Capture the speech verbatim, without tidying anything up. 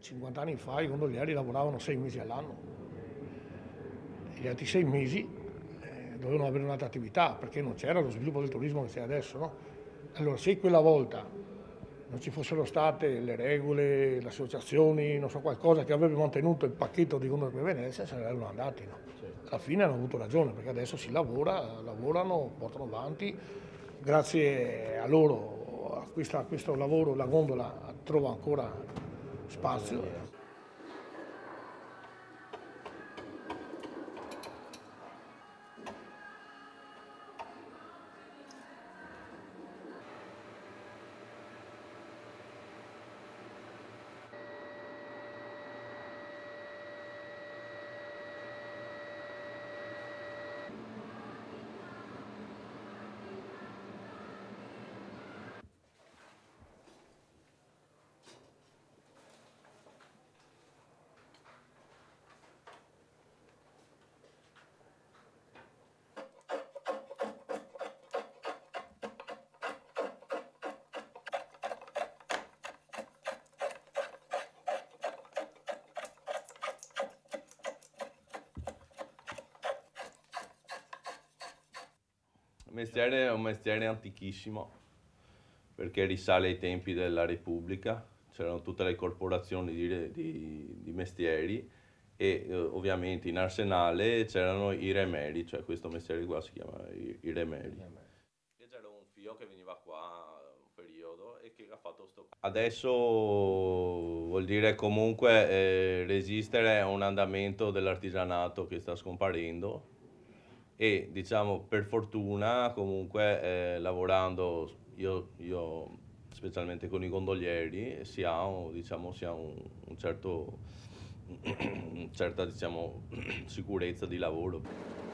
cinquanta anni fa i gondolieri lavoravano sei mesi all'anno e gli altri sei mesi eh, dovevano avere un'altra attività perché non c'era lo sviluppo del turismo che c'è adesso, no? Allora se quella volta non ci fossero state le regole, le associazioni, non so, qualcosa che avrebbe mantenuto il pacchetto di Gondole per Venezia, se ne sarebbero andati, no? Alla fine hanno avuto ragione perché adesso si lavora, lavorano, portano avanti, grazie a loro, a, questa, a questo lavoro la gondola trova ancora spazio. Il mestiere è un mestiere antichissimo perché risale ai tempi della Repubblica, c'erano tutte le corporazioni di, di, di mestieri e eh, ovviamente in Arsenale c'erano i remedi, cioè questo mestiere qua si chiama i, i remedi. E c'era un figlio che veniva qua un periodo e che ha fatto sto... Adesso vuol dire comunque eh, resistere a un andamento dell'artigianato che sta scomparendo e diciamo per fortuna comunque eh, lavorando io, io specialmente con i gondolieri si ha, un, diciamo, si ha un, un certo, certa diciamo, sicurezza di lavoro.